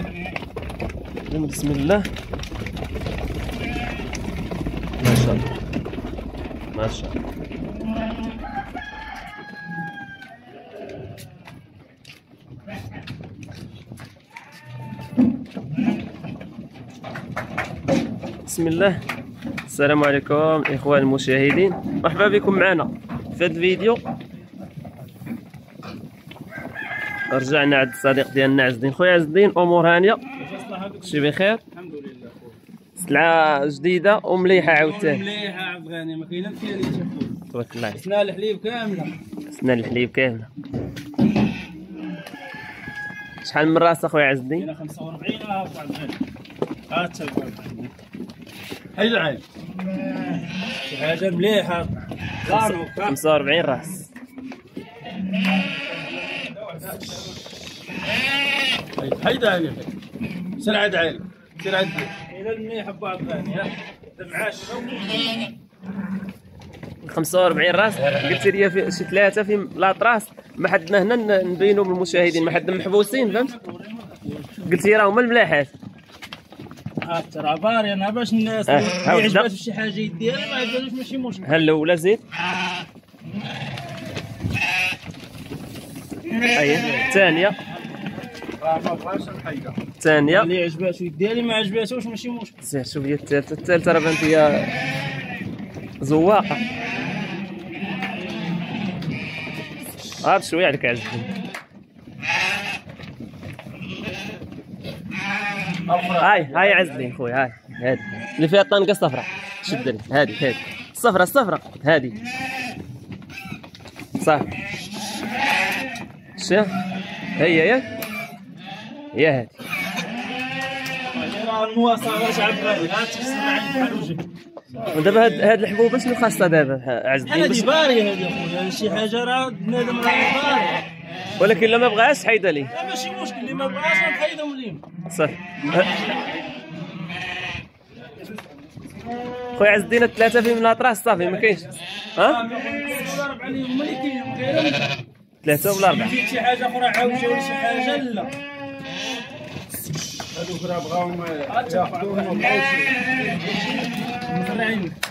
بسم الله ما شاء الله ما شاء الله. بسم الله. السلام عليكم اخوان المشاهدين، مرحبا بكم معنا في هذا الفيديو. رجعنا عند الصديق ديالنا عز الدين. خويا عز الدين، امور هانيه؟ شي بخير؟ الحمد لله. سلعه جديده ومليحه عاوتاني. مليحه عبد الغني، ما كاينه مزيانه تشوفوا. تبارك الله عليك. سنا الحليب كامله. سنا الحليب كامله. شحال من راس اخويا عز الدين؟ كاينه 45 عبد الغني. ها تشوف حي العين شي حاجه مليحه. 45 راس. حيد عيني سير عاد عيني سير عاد الى المليحه بعض الغني. ها معاش 45 راس. قلت لي في شي ثلاثه في لاطراس ما حدنا هنا نبينوا للمشاهدين، ما حدنا محبوسين، فهمت؟ قلت لي راهم الملاحات. ترى باري انا باش الناس يعجبها شي حاجه يديرها ما يعجبهاش ماشي مشكل. ها الاولى زيد. اييه الثانيه. ما بغاش الحيده. الثانيه اللي يعجبها شو يدير، ما عجبهاش ماشي مشكل. زين شوف هي الثالثه. الثالثه راه بانت هي زواقه. هاد شويه عليك عز الدين. هاي عز الدين خويا. هاي هادي اللي فيها الطنقه الصفراء. شد لي هادي الصفراء هادي صافي. شا هي هادي. راه المواصفات عبد الغني لا تسمع عند بحال وجهك. ودابا هاد الحبوبه شنو خاصها دابا عز الدين؟ هذه باريه هذه اخويا، شي حاجه راه بنادم راه باري. ولكن الا ما بغاش حيدها ليه. لا ماشي مشكل، اللي ما بغاش نحيدهم ليه. صافي. خويا عز الدين الثلاثه في من الاطراس صافي ما كاينش. ها؟ ولا ربعه اللي هما اللي كاينين. ثلاثه ولا اربعه؟ شي حاجه اخرى عاوجه ولا شي حاجه لا. هذوك راه بغاهم ياخذوهم وبقاو مزرعين.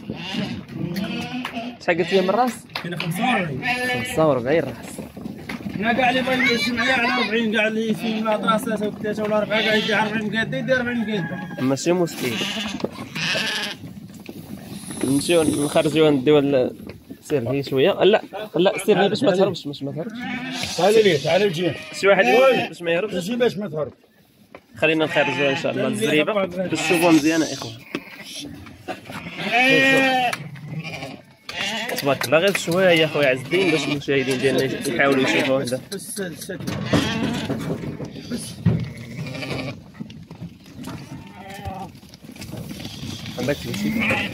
شحال قلت لي من راس؟ كاين 45. 45 راس. حنا كاع اللي بغى يجمع على 40، كاع اللي في اطراس 3 ولا 4 كاع يدير 40 مقاده يدير 40 مقاده. ماشي مشكل. نمشيو نخرجوها نديو سير هي شويه. لا سير هي باش ما تهربش. تعال لي تعال لجي شي واحد يقول باش ما يهربش. جي باش ما تهرب. خلينا نخرجوها ان شاء الله الزريبه باش تشوفوها مزيانه اخوان. تبارك الله. غير شويه يا خويا عز الدين باش المشاهدين ديالنا يحاولوا يشوفوا هذا. عندك تمشي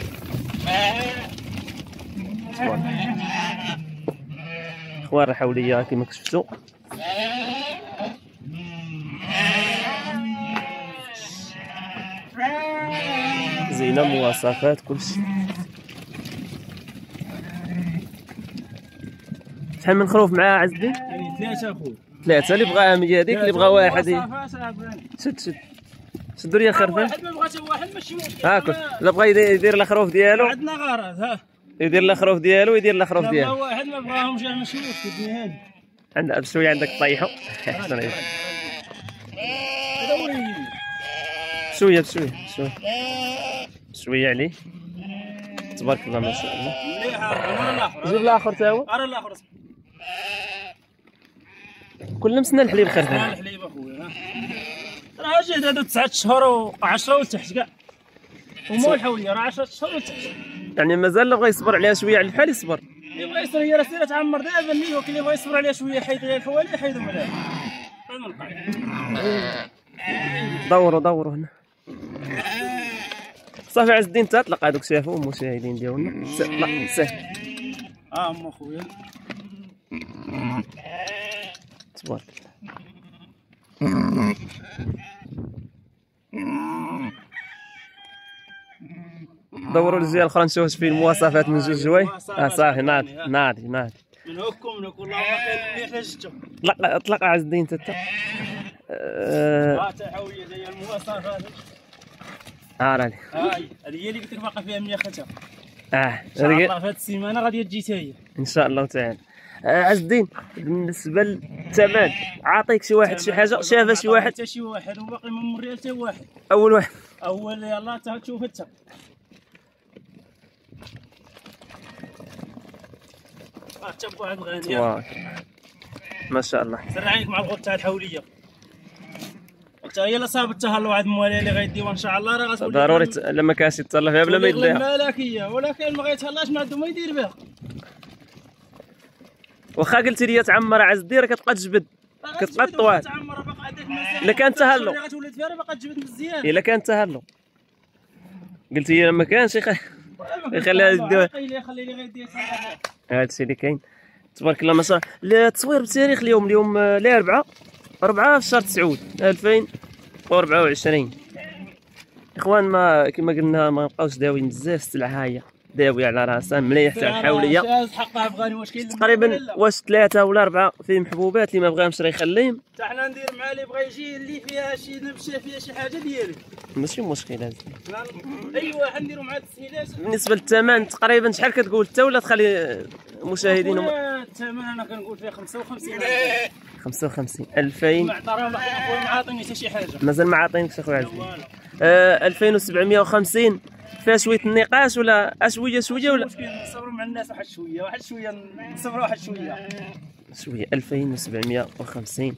اخوان. راه حوليه كما شفتوا. زينه مواصفات كلشي. شحال من خروف مع عز الدين؟ يعني 3 اخويا. 3 اللي بغاها هي هذيك، اللي بغا واحد شد شدوا لي الخرفان. واحد ما بغاش واحد ماشي مشكل. هاكل لا بغا يدير الخروف ديالو. عندنا غرض. ها يدير الخروف ديالو ويدير الخروف ديالو. واحد ما بغاهمش ماشي مشكل. هادي عندنا بشويه عندك طيحوا. احسن عليك. شويه بشويه عليه. تبارك الله ما شاء الله. جيب الاخر تا هو. ارى الاخر كل مسنا الحليب خرفان. الحليب اخويا. راه جيت هذا 9 اشهر و10 وتحت كاع ومو الحوليه راه 10 اشهر وتحت. يعني مازال بغى يصبر عليها شويه على الحال يصبر. اللي بغى يصبر هي راه سيره تعمر دابا اللي اللي بغى يصبر عليها شويه حيد غير الحوالي حيدهم عليها. دوروا هنا. صافي عز الدين تطلق هذوك شافوا المشاهدين ديالنا. لا سهل. ام اخويا تبارك الله. دوروا الجهه الاخرى نشوف فيه المواصفات من جوج جواي. صافي ناضي من هكم كل ما كان مليح لجتو. لا اطلق عز الدين تتا. الحاويه جايه المواصفات. راني هاي هذه هي اللي قلت لك باقي فيها 100 ختم. ان شاء هذيك الله في هذه السيمانه غادي تجي حتى هي ان شاء الله تعالى. عز الدين بالنسبه للثمن عاطيك شي واحد شي حاجه شافها شي واحد حتى شي واحد وباقي ما مريها حتى واحد. اول واحد اول يلاه تا تشوف انت. تبع عند غانيه تبارك ما شاء الله. سر عليك مع الغوت تاع الحوليه. انت هي اللي صاب التهلو عند موالي اللي غيديو ان شاء الله راه غتولي ضروري لما كانش يتهلا فيها بلا ما يديها. ملكيه ولكن ما غيتهلاش ما عنده ما يدير بها. واخا قلتي لي تعمر عز الدين راه كتبقى تجبد كتبقى طوال. تعمر باقي عندك مزيان. الا كان تهلو اللي غتولد فيها باقي تجبد مزيان. الا كان تهلو قلتي لي لما كانش يخليها يديوها. خلي لي غيدير هذا الشيء اللي كاين تبارك الله ما شاء الله. التصوير بتاريخ اليوم الاربعاء 4 في شهر 9 2024. اخوان ما كما قلنا ما نبقاوش داويين بزاف. السلعه ها هي داوي على راسها مليح تاع الحوليه حقها بغاني واش كاين تقريبا واش 3 ولا 4 فيهم حبوبات اللي ما بغاهمش راه يخليهم. حتى حنا ندير مع اللي بغى يجي اللي فيها شي نبشه فيها شي حاجه ديالي ماشي مشكل هذا. اي واحد نديرو مع التسهيلات. بالنسبه للثمن تقريبا شحال كتقول انت ولا تخلي المشاهدين الثمن انا كنقول فيه 55,000 55 2000 ما عطاهم اخويا ما عاطيني حتى شي حاجه مازال ما عاطينكش اخويا عزيز. 2750 فيها شويه النقاش ولا شويه ولا نصبروا مع الناس واحد شويه نصبروا واحد شويه 2750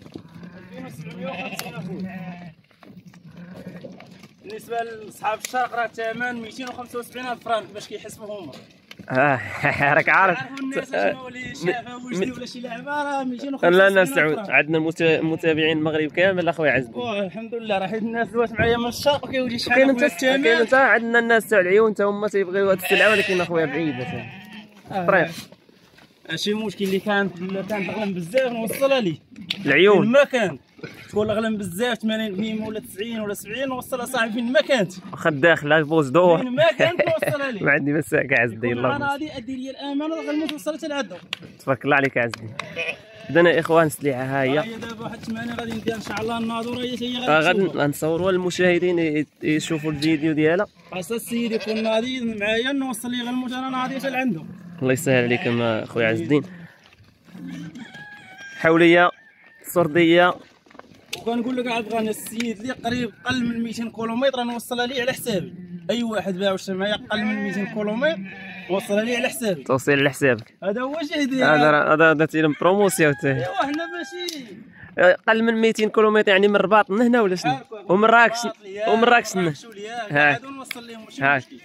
بالنسبه لاصحاب الشرق راه الثمن 275,000 فرانك باش كيحسبوا هما. راك عارف عارفوا الناس شنو اللي شافها وجدي ولا شي لعبه راه 275,000 لا الناس تعود عندنا المتابعين المغرب كامل اخويا عز الدين. الحمد لله راه حيت الناس دوات معايا من الشرق وكيولي شحال كاين انت عندنا الناس تاع العيون تا هما تيبغيو هاد السلعه ولكن اخويا بعيده الطريق. ماشي مشكل اللي كانت غلم بزاف نوصلها ليه العيون ما كان تكون غلم بزاف 80 ولا 90 ولا 70 نوصلها صاحبي فين ما كانت. واخا داخله بوز دور فين ما كانت نوصلها ليه. ما عندي بس كاع عز الدين الله انا غادي ادير لي الامانه غنموت وصلت لعندهم. تبارك الله عليك عز الدين. بدنا اخوان السلعه ها هي دابا واحد 8 غادي ندير ان شاء الله الناظوره هي غادي نصوروا للمشاهدين يشوفوا الفيديو ديالها. خاص السيد يكون ناضي معايا نوصل ليه غنموت انا ناضي حتى لعندهم. الله يسهل عليكم اخويا عز الدين. حوليه سرديه وكنقول لك عاد بغاني السيد اللي قريب قل من 200 كيلومتر نوصلها ليه على حسابي. اي واحد باع وشرى معايا قل من 200 كيلومتر نوصلها ليه على حسابي. توصيل على حسابك. هذا هو جهدي. هذا تيلم بروموسيون تاعي. ايوا حنا ماشي قل من 200 كيلومتر يعني من الرباط من هنا ولا شنو؟ ومراكش هادو نوصل لهم ماشي مشكل.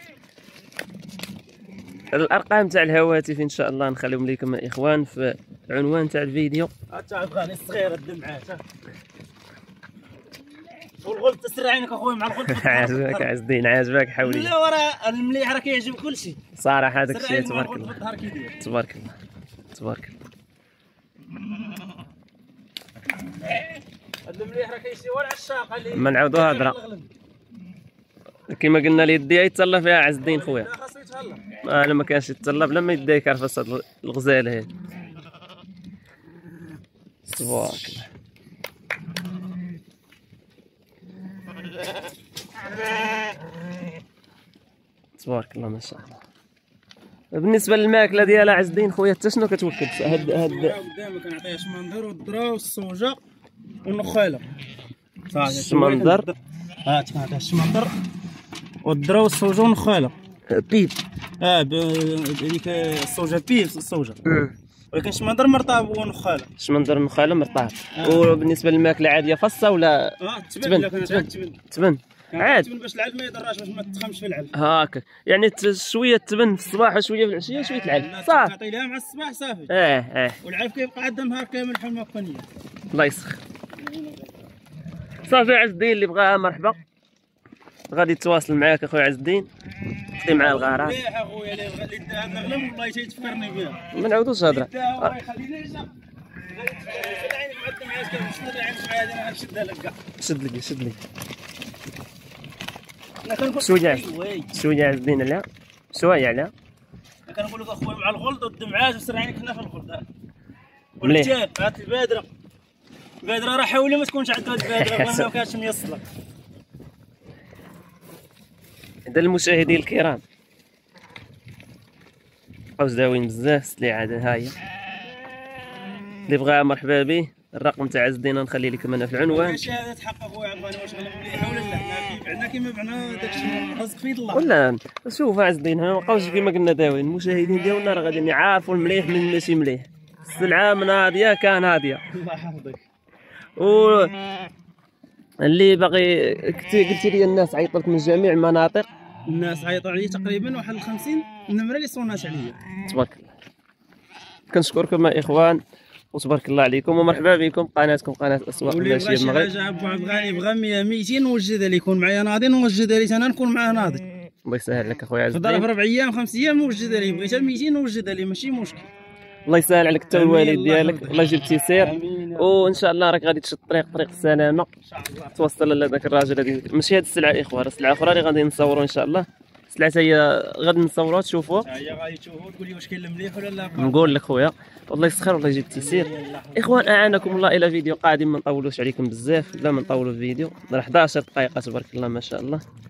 الارقام تاع الهواتف ان شاء الله نخليهم لكم اخوان في العنوان تاع الفيديو. تاع بغاني الصغيره الدمعات والغلط تسرع عينك اخويا مع الغلط. عاجبك عز الدين عاجبك حولي. لا وراه المليح راه كيعجب كل شيء صراحه هذاك الشيء تبارك الله تبارك الله تبارك الله. هذا المليح راه كيشريوها العشاق اللي ما نعاودوا هضره كما قلنا اليديه يتهلا فيها عز الدين خويا. خاصو يتهلا. انا ما كانش يتهلا بلا ما يديه كرفس هاد الغزاله هذه تبارك الله. تبارك الله ما شاء الله. بالنسبه للماكله ديالها عز الدين خويا انت شنو كتوكل؟ هاد قدامك كنعطيها الشمندر والذره والسوجه والنخاله. الشمندر كنعطيها الشمندر والذره والسوجه والنخاله. بيب هذيك السوجه بيب السوجه ولكن الشمندر مرطاب ونخاله. الشمندر والنخاله مرطاب. وبالنسبه للماكله عاديه فصه ولا تبن عاد باش العلف ما يضرش باش ما تخمش في العلف هاكا يعني شويه تبن في الصباح وشويه في العشيه شويه العلف صافي تعطي لها مع الصباح صافي. والعلف كيبقى عندها نهار كامل بحال ما كان. الله يسخر. صافي عز الدين اللي بغاها مرحبا غادي يتواصل معاك اخويا عز الدين تدي معاه الغارات. مليح اخويا اللي داها نغلم والله تيتفكرني بها ما نعاودوش هضره. الله يخلينا لنا عينك معدم معاك كنشد عينك معايا انا غنشدها لك كاع. شد لي شويه عز الدين لا شويه على كنقول لك اخويا مع الغلط والدمعات وسر عينك هنا في الغلط مليح. هات البادره بادره راه حاولي ما تكونش عندك هاد البادره ما كانتش ميصله. هذا المشاهدين الكرام بقاو زاوين بزاف السلعه ها هي، اللي بغاها مرحبا به. الرقم تاع عز الدين نخلي لكم انا في العنوان. الشهاده تحقق خويا عرفاني واش غنم مليحه ولا لا، بعنا كيما بعنا داكشي رزق في يد الله. ولا شوف عز الدين ما بقاوش كيما قلنا داوين، المشاهدين ديالنا راه غادي يعرفوا المليح من ماشي مليح. السلعه من هاديه كان هاديه. الله يحفظك. و اللي باغي قلتي لي الناس عيطوا لك من جميع المناطق. الناس عيطوا عليا تقريبا واحد 50 نمره اللي صونات عليا. تبارك الله. كنشكركم يا اخوان وتبارك الله عليكم ومرحبا بكم قناتكم قناه اسواق الماشيه المغرب. المغرب. شي حاجه ابو عبد الغني بغى 100 200 نوجدها ليه، يكون معايا ناضي نوجدها ليه، انا نكون معاه ناضي. الله يسهل لك اخويا عز في ظرف الدين. 4 ايام 5 ايام نوجدها ليه، بغيتها 200 نوجدها ليه ماشي مشكل. الله يسهل عليك انت والوالد آمين، ديالك، الله الله يجيب التيسير. امين وان شاء الله راك غادي تشد طريق السلامه، ان شاء الله. توصل لهذاك الراجل هذه. ماشي هاد السلعه اخوان، راه السلعه اخرى اللي غادي نصوروا ان شاء الله. السلعه هي غادي نصوروها تشوفوها. هي غادي تشوفوا تقول لي واش كاين المليح ولا لا. نقول لك خويا والله يسخر والله يجيب التيسير. اخوان اعانكم الله الى فيديو قادم، ما نطولوش عليكم بزاف، لا ما نطولوا الفيديو راه 11 دقيقه تبارك الله ما شاء الله.